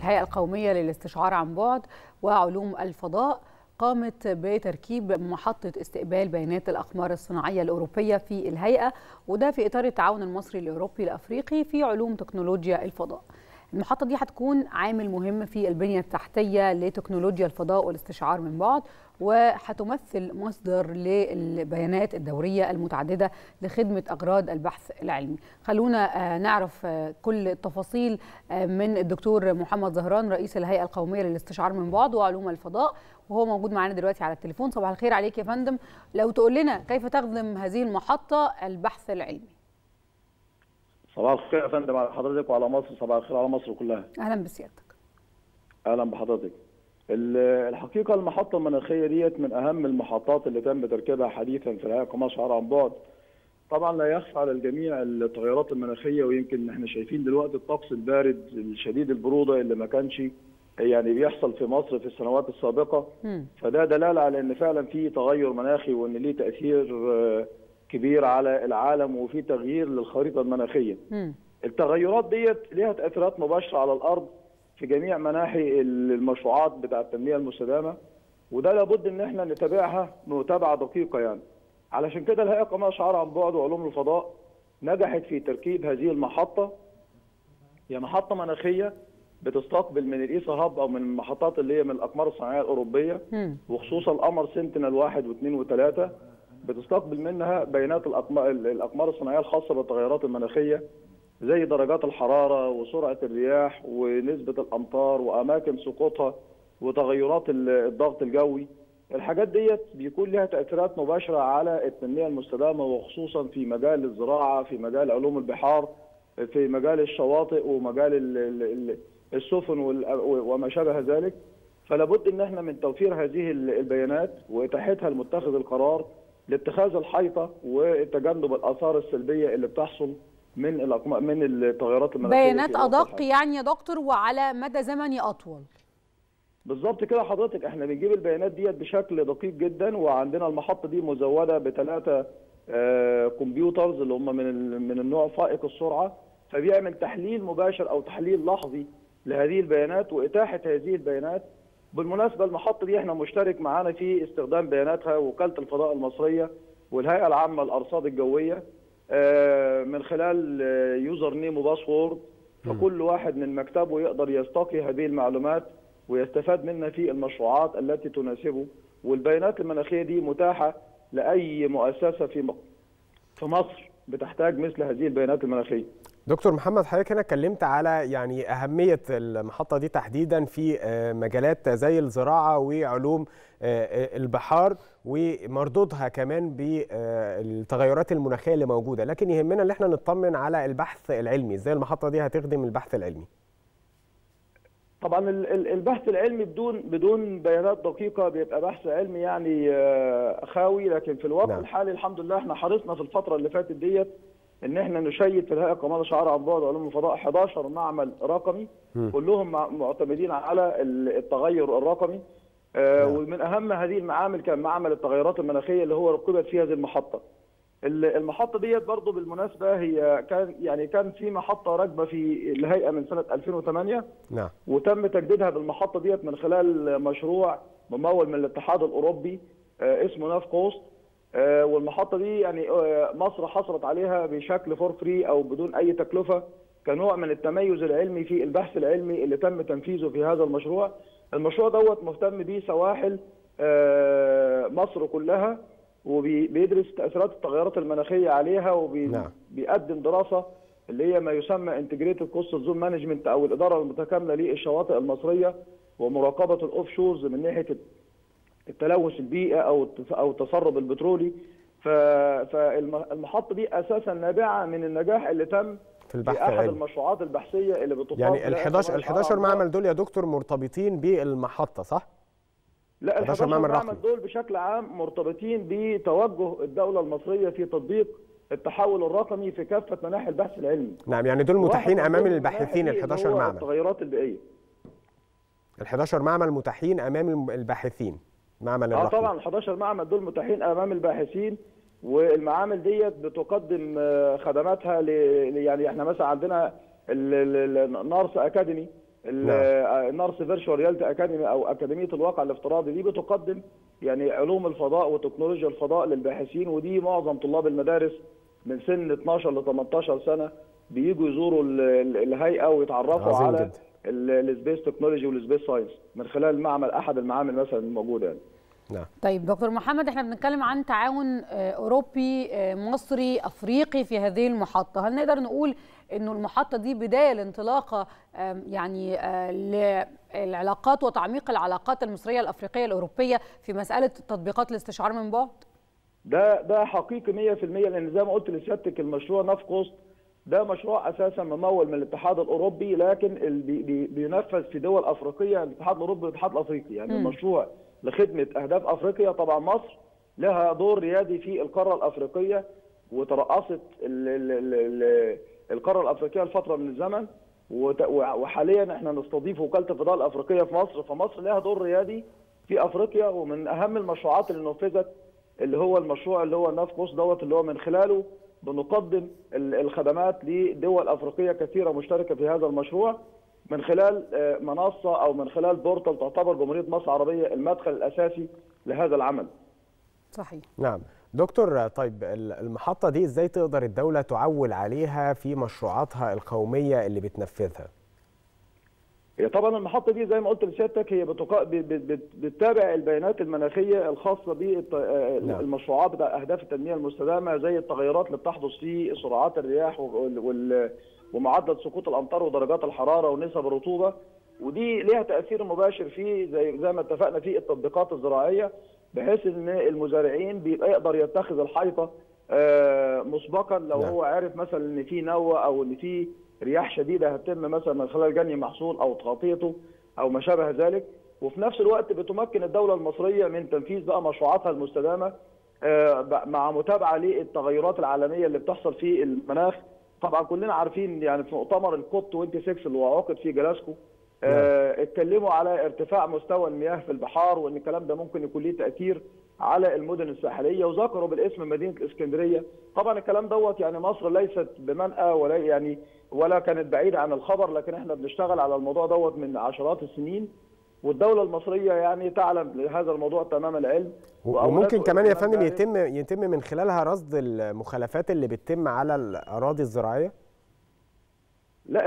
الهيئة القومية للاستشعار عن بعد وعلوم الفضاء قامت بتركيب محطة استقبال بيانات الأقمار الصناعية الأوروبية في الهيئة، وده في إطار التعاون المصري الأوروبي الأفريقي في علوم تكنولوجيا الفضاء. المحطة دي هتكون عامل مهم في البنية التحتية لتكنولوجيا الفضاء والاستشعار من بعد، وهتمثل مصدر للبيانات الدورية المتعددة لخدمة أغراض البحث العلمي. خلونا نعرف كل التفاصيل من الدكتور محمد زهران رئيس الهيئة القومية للاستشعار من بعد وعلوم الفضاء، وهو موجود معنا دلوقتي على التليفون. صباح الخير عليك يا فندم، لو تقول لنا كيف تخدم هذه المحطة البحث العلمي؟ صباح الخير يا فندم على حضرتك وعلى مصر، صباح الخير على مصر كلها. أهلا بسيادتك. أهلا بحضرتك. الحقيقة المحطة المناخية ديت من أهم المحطات اللي تم تركيبها حديثا في الهيئة القومية للاستشعار عن بعد. طبعا لا يخفى على الجميع التغيرات المناخية، ويمكن احنا شايفين دلوقتي الطقس البارد الشديد البرودة اللي ما كانش يعني بيحصل في مصر في السنوات السابقة. فده دلالة على ان فعلا في تغير مناخي وان ليه تأثير كبير على العالم وفي تغيير للخريطة المناخية. التغيرات ديت ليها تأثيرات مباشرة على الأرض في جميع مناحي المشروعات بتاع التنمية المستدامة، وده لابد ان احنا نتابعها متابعة دقيقة يعني. علشان كده الهيئة القومية للاستشعار عن بعد وعلوم الفضاء نجحت في تركيب هذه المحطة. هي محطة مناخية بتستقبل من الإيسا هاب أو من المحطات اللي هي من الأقمار الصناعية الأوروبية، وخصوصا القمر سنتينل 1 و2 و3 بتستقبل منها بيانات الأقمار الصناعية الخاصة بالتغيرات المناخية، زي درجات الحرارة وسرعة الرياح ونسبة الأمطار وأماكن سقوطها وتغيرات الضغط الجوي. الحاجات ديت بيكون لها تأثيرات مباشرة على التنمية المستدامة، وخصوصا في مجال الزراعة، في مجال علوم البحار، في مجال الشواطئ ومجال السفن وما شابه ذلك. فلا بد ان احنا من توفير هذه البيانات واتاحتها لمتخذ القرار لاتخاذ الحيطه وتجنب الاثار السلبيه اللي بتحصل من التغيرات المناخيه. بيانات ادق يعني يا دكتور وعلى مدى زمني اطول. بالظبط كده حضرتك، احنا بنجيب البيانات ديت بشكل دقيق جدا، وعندنا المحطه دي مزوده ب3 كمبيوترز اللي هم من النوع فائق السرعه، فبيعمل تحليل مباشر او تحليل لحظي لهذه البيانات واتاحه هذه البيانات. بالمناسبه المحطه دي احنا مشترك معانا في استخدام بياناتها وكاله الفضاء المصريه والهيئه العامه للارصاد الجويه من خلال يوزر نيم وباسورد، فكل واحد من مكتبه يقدر يستقي هذه المعلومات ويستفاد منها في المشروعات التي تناسبه. والبيانات المناخيه دي متاحه لاي مؤسسه في مصر بتحتاج مثل هذه البيانات المناخيه. دكتور محمد، حضرتك هنا اتكلمت على يعني أهمية المحطة دي تحديدا في مجالات زي الزراعة وعلوم البحار ومردودها كمان بالتغيرات المناخية اللي موجودة، لكن يهمنا ان احنا نطمن على البحث العلمي. ازاي المحطة دي هتخدم البحث العلمي؟ طبعا البحث العلمي بدون بيانات دقيقة بيبقى بحث علمي يعني خاوي، لكن في الوقت الحالي الحمد لله احنا حرصنا في الفترة اللي فاتت ديت ان احنا نشيد في الهيئة القومية للاستشعار عن بعد وعلوم الفضاء 11 معمل رقمي كلهم معتمدين على التغير الرقمي. ومن اهم هذه المعامل كان معمل التغيرات المناخية اللي هو ركبت فيه هذه المحطة. المحطة ديت برضه بالمناسبة هي كان في محطة راكبة في الهيئة من سنة 2008. نعم. وتم تجديدها بالمحطة ديت من خلال مشروع ممول من الاتحاد الأوروبي اسمه ناف كوست. والمحطة دي يعني مصر حصلت عليها بشكل فور فري أو بدون أي تكلفة كنوع من التميز العلمي في البحث العلمي اللي تم تنفيذه في هذا المشروع. المشروع دوت مهتم به سواحل مصر كلها، وبيدرس تأثيرات التغيرات المناخية عليها، وبيقدم دراسة اللي هي ما يسمى انتجريتد كوستال زون مانجمنت أو الإدارة المتكاملة للشواطئ المصرية ومراقبة الأوف شورز من ناحية التلوث البيئي أو التسرب البترولي. فالمحطة دي أساسا نابعة من النجاح اللي تم في البحث في أحد المشروعات البحثية اللي بتقام يعني ال 11 معمل دول يا دكتور مرتبطين بالمحطة صح؟ لا، ال 11 معمل دول بشكل عام مرتبطين بتوجه الدولة المصرية في تطبيق التحول الرقمي في كافة مناحي البحث العلمي. نعم، يعني دول متاحين أمام الباحثين ال 11 معمل. التغيرات البيئية. ال 11 معمل متاحين أمام الباحثين. معمل الرقمي. طبعا ال 11 معمل دول متاحين أمام الباحثين، والمعامل ديت بتقدم خدماتها يعني احنا مثلا عندنا النارس اكاديمي النارس فيرتشوال ريالتي اكاديمي او اكاديميه الواقع الافتراضي دي بتقدم يعني علوم الفضاء وتكنولوجيا الفضاء للباحثين، ودي معظم طلاب المدارس من سن 12 ل 18 سنه بييجوا يزوروا الهيئه ويتعرفوا على السبيس تكنولوجي والسبيس ساينس من خلال معمل احد المعامل مثلا الموجوده يعني. نعم. طيب دكتور محمد، احنا بنتكلم عن تعاون اوروبي مصري افريقي في هذه المحطه، هل نقدر نقول انه المحطه دي بدايه لانطلاقه يعني للعلاقات وتعميق العلاقات المصريه الافريقيه الاوروبيه في مساله تطبيقات الاستشعار من بعد؟ ده حقيقي 100%، لان زي ما قلت لسيادتك المشروع نافكوست ده مشروع اساسا ممول من الاتحاد الاوروبي، لكن بينفذ في دول افريقيه، الاتحاد الاوروبي والاتحاد الافريقي، يعني المشروع لخدمه اهداف افريقيا. طبعا مصر لها دور ريادي في القاره الافريقيه، وترأست القاره الافريقيه لفتره من الزمن، وحاليا احنا نستضيف وكاله الفضاء الافريقيه في مصر، فمصر لها دور ريادي في افريقيا. ومن اهم المشروعات اللي نفذت اللي هو المشروع اللي هو نافكوست دوت، اللي هو من خلاله بنقدم الخدمات لدول افريقيه كثيره مشتركه في هذا المشروع من خلال منصه او من خلال بورتال تعتبر جمهوريه مصر العربيه المدخل الاساسي لهذا العمل. صحيح. نعم دكتور، طيب المحطه دي ازاي تقدر الدوله تعول عليها في مشروعاتها القوميه اللي بتنفذها؟ هي طبعا المحطه دي زي ما قلت لسيادتك هي بتتابع البيانات المناخيه الخاصه بالمشروعات بتاع اهداف التنميه المستدامه، زي التغيرات اللي بتحدث في سرعات الرياح ومعدل سقوط الامطار ودرجات الحراره ونسب الرطوبه، ودي ليها تاثير مباشر في زي ما اتفقنا في التطبيقات الزراعيه، بحيث ان المزارعين بيبقى يقدر يتخذ الحيطه مسبقا لو هو عارف مثلا ان في نوه او ان في رياح شديده هتتم مثلا من خلال جني محصول او تغطيته او ما شابه ذلك. وفي نفس الوقت بتمكن الدوله المصريه من تنفيذ بقى مشروعاتها المستدامه مع متابعه للتغيرات العالميه اللي بتحصل في المناخ. طبعا كلنا عارفين يعني في مؤتمر الكوب 26 اللي هو عقد في جلاسكو اتكلموا على ارتفاع مستوى المياه في البحار، وان الكلام ده ممكن يكون ليه تاثير على المدن الساحليه، وذكروا بالاسم مدينه الاسكندريه. طبعا الكلام دوت يعني مصر ليست بمنأى ولا كانت بعيده عن الخبر، لكن احنا بنشتغل على الموضوع دوت من عشرات السنين، والدوله المصريه يعني تعلم هذا الموضوع تمام العلم. وممكن كمان يا فندم يتم من خلالها رصد المخالفات اللي بتتم على الاراضي الزراعيه؟ لا،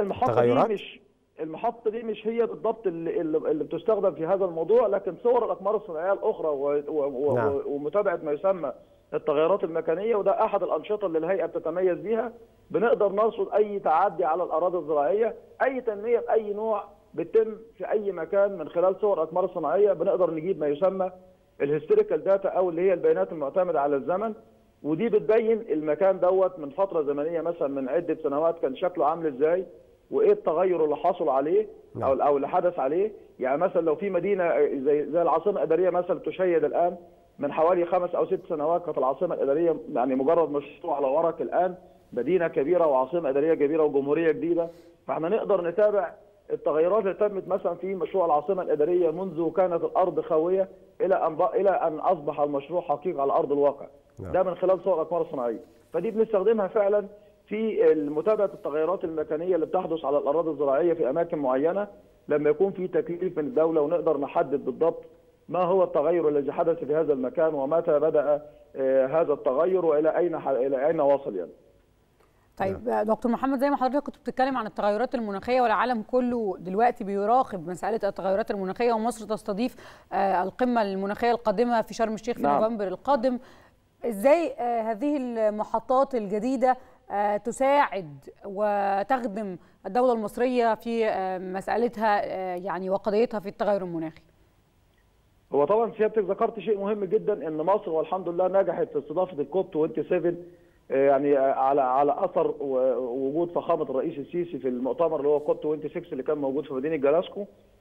المحطه دي مش هي بالضبط اللي بتستخدم في هذا الموضوع، لكن صور الاقمار الصناعيه الاخرى ومتابعه ما يسمى التغيرات المكانيه، وده احد الانشطه اللي الهيئه بتتميز بيها. بنقدر نرصد اي تعدي على الاراضي الزراعيه، اي تنميه باي نوع بتتم في اي مكان من خلال صور الاقمار الصناعيه، بنقدر نجيب ما يسمى الهيستوريكال داتا او اللي هي البيانات المعتمده على الزمن، ودي بتبين المكان دوت من فتره زمنيه مثلا من عده سنوات كان شكله عامل ازاي، وايه التغير اللي حصل عليه او اللي حدث عليه. يعني مثلا لو في مدينه زي العاصمه الاداريه مثلا تشيد الان، من حوالي 5 أو 6 سنوات كانت العاصمه الاداريه يعني مجرد مشروع على ورق، الان مدينه كبيره وعاصمه اداريه كبيره وجمهوريه جديده. فاحنا نقدر نتابع التغيرات اللي تمت مثلا في مشروع العاصمه الاداريه منذ كانت الارض خاويه الى ان اصبح المشروع حقيقه على ارض الواقع. ده من خلال صور الاقمار الصناعيه، فدي بنستخدمها فعلا في متابعه التغيرات المكانيه اللي بتحدث على الاراضي الزراعيه في اماكن معينه لما يكون في تكليف من الدوله، ونقدر نحدد بالضبط ما هو التغير الذي حدث في هذا المكان ومتى بدأ هذا التغير والى اين وصل يعني. طيب دكتور محمد، زي ما حضرتك كنت بتتكلم عن التغيرات المناخيه والعالم كله دلوقتي بيراقب مساله التغيرات المناخيه، ومصر تستضيف القمه المناخيه القادمه في شرم الشيخ في نوفمبر القادم، ازاي هذه المحطات الجديده تساعد وتخدم الدولة المصرية في مسألتها يعني وقضيتها في التغير المناخي؟ هو طبعا سيادتك ذكرت شيء مهم جدا، ان مصر والحمد لله نجحت في استضافة الكوب 27 يعني على اثر وجود فخامة الرئيس السيسي في المؤتمر اللي هو كوب 26 اللي كان موجود في مدينة جلاسكو.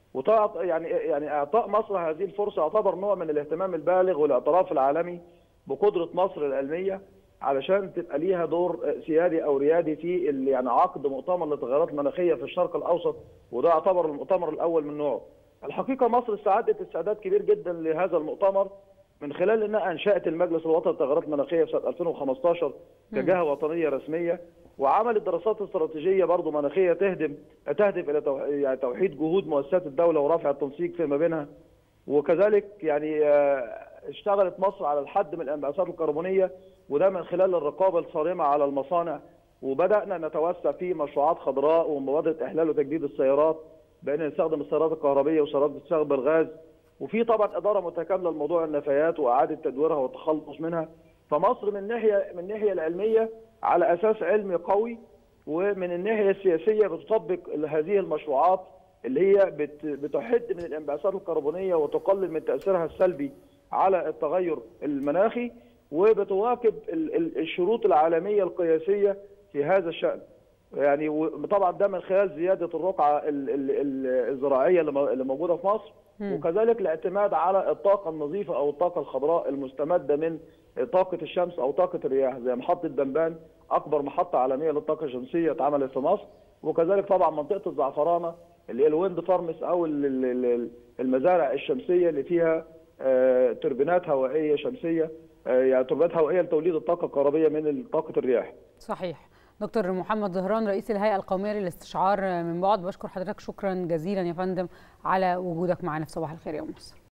يعني اعطاء مصر هذه الفرصة يعتبر نوع من الاهتمام البالغ والاعتراف العالمي بقدرة مصر العلمية علشان تبقى ليها دور سيادي او ريادي في يعني عقد مؤتمر للتغيرات المناخيه في الشرق الاوسط، وده يعتبر المؤتمر الاول من نوعه. الحقيقه مصر استعدت استعداد كبير جدا لهذا المؤتمر، من خلال انها انشات المجلس الوطني للتغيرات المناخيه في سنه 2015 كجهه وطنيه رسميه، وعملت دراسات استراتيجيه برضه مناخيه تهدف الى يعني توحيد جهود مؤسسات الدوله ورفع التنسيق فيما بينها. وكذلك يعني اشتغلت مصر على الحد من الانبعاثات الكربونيه، وده من خلال الرقابه الصارمه على المصانع، وبدانا نتوسع في مشروعات خضراء ومبادره احلال وتجديد السيارات، بقينا نستخدم السيارات الكهربائيه وسيارات بتشتغل بالغاز، وفي طبعا اداره متكامله لموضوع النفايات واعاده تدويرها والتخلص منها. فمصر من الناحيه العلميه على اساس علمي قوي، ومن الناحيه السياسيه بتطبق هذه المشروعات اللي هي بتحد من الانبعاثات الكربونيه وتقلل من تاثيرها السلبي على التغير المناخي، وبتواكب الشروط العالميه القياسيه في هذا الشان. يعني وطبعا ده من خلال زياده الرقعه الزراعيه اللي موجوده في مصر، وكذلك الاعتماد على الطاقه النظيفه او الطاقه الخضراء المستمده من طاقه الشمس او طاقه الرياح، زي محطه دنبان اكبر محطه عالميه للطاقه الشمسيه اتعملت في مصر، وكذلك طبعا منطقه الزعفرانه اللي هي الويند فارمس او المزارع الشمسيه اللي فيها توربينات هوائيه شمسيه، يعني توربينات هوائيه لتوليد الطاقه الكهربائيه من طاقه الرياح. صحيح. دكتور محمد زهران رئيس الهيئة القومية للاستشعار من بعد، بشكر حضرتك شكرا جزيلا يا فندم على وجودك معنا في صباح الخير يا مصر.